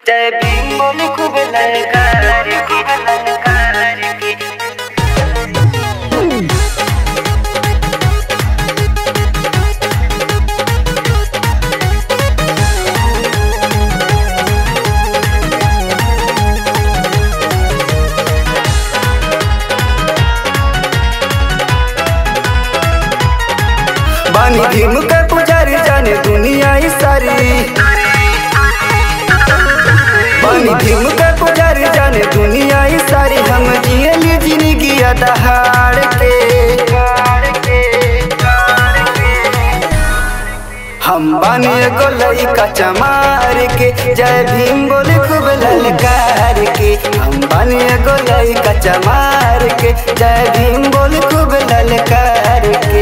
जय भीम बोली खूब ललकार की ललकार की। बानी भीम का पुजारी जाने दुनिया ही सारी। बानी भीम का पुजारी जाने दुनिया ही सारी। हम जियली जिंदगी दहाड़ के। हम बानी एगो लइका चमार के। जय भीम बोले खूब ललकार के। हम बानी एगो लइका चमार के। जय भीम बोले खूब ललकार के।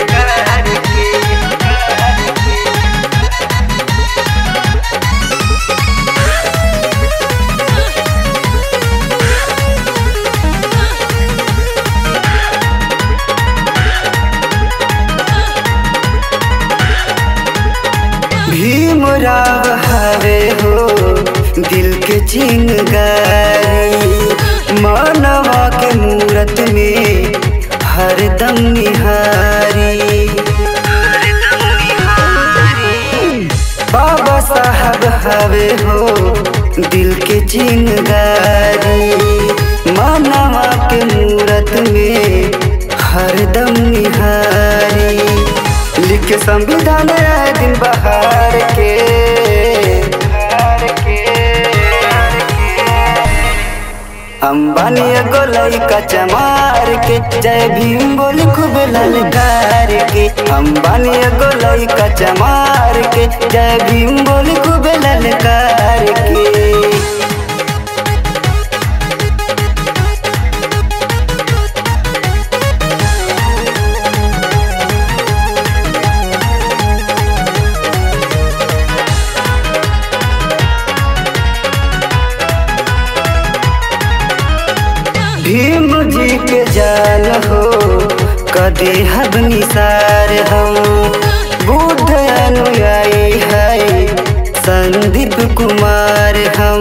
भीम राव हवे हो दिल के चिंगारी। मानवा के मूरत में हरदम निहारी। बाबा साहब हवे हो दिल के चिंगारी। मानवा के मूरत में हरदम निहारी। लिखे संविधान आए दिन बहार के। हम बानी एगो लइका चमार के। जय भीम बोली खूब ललकार के। हम बानी एगो लइका चमार के। जय भीम बोली खूब ललकार के। भीम जी के जान हो कदे हब निसार। हम बुद्ध अनुयायी है संदीप कुमार। हम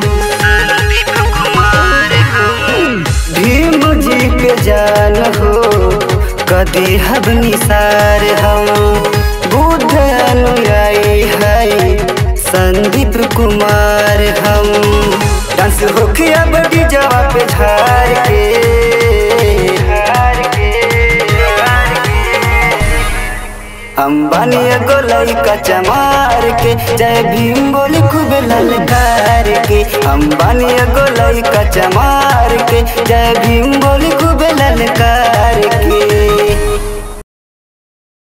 भीम जी के जान हो कदे हब निसार। हम बुद्ध अनुयायी है संदीप कुमार। हम डांस होके अब डीजवा पे झार के। हम बानी एगो लइका चमार के। जय भीम बोली खूब ललकार के। हम बानी एगो लइका चमार के। जय भीम बोली खूब ललकार।